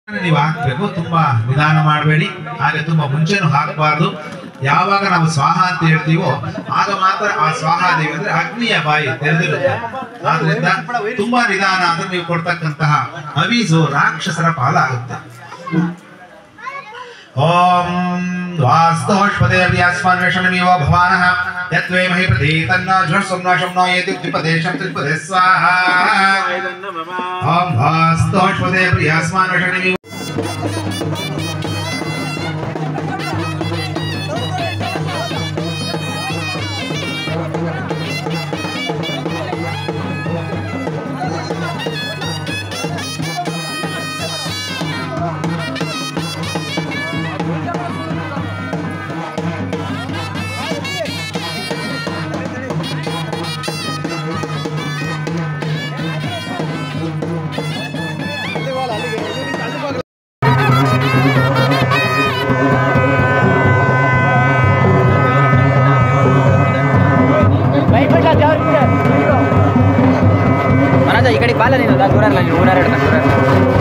ನೀವು ಹಾಕಬೇಕು. ತುಂಬಾ ನಿಧಾನ ಮಾಡಬೇಡಿ, ಹಾಗೆ ತುಂಬಾ ಮುಂಚೆನೂ ಹಾಕಬಾರ್ದು. ಯಾವಾಗ ನಾವು ಸ್ವಾಹ ಅಂತ ಹೇಳ್ತೀವೋ ಆಗ ಮಾತ್ರ ಆ ಸ್ವಾಹಾದೇವಿ ಅಂದ್ರೆ ಅಗ್ನಿಯ ಬಾಯಿ ತೆರೆದಿರುತ್ತೆ. ಆದ್ರಿಂದ ತುಂಬಾ ನಿಧಾನ ಅಂದ್ರೆ ನೀವು ಕೊಡ್ತಕ್ಕಂತಹ ಹವಿಸು ರಾಕ್ಷಸರ ಪಾಲಾಗುತ್ತೆ. ಓಂ ವಾಸ್ತೋಷ್ಪದೇ ವ್ಯಾಸ್ಮಾನ್ವೇಷಣಮೇವ ಭವಾನಃ ಯತ್ವೇಮಹಿ ಪ್ರತೀತನ್ನ ಜ್ವರ್ಸಂನಾಶಂನೋ ಯದ್ಯುಕ್ತಿಪದೇಶಂ ತ್ರಿಪದೇ ಸ್ವಾಹಾ. ಓಂ ವಾಸ್ತೋಷ್ಪದೇ ವ್ಯಾಸ್ಮಾನ್ವೇಷಣಮೇವ इकड़ी बाल नहीं दूर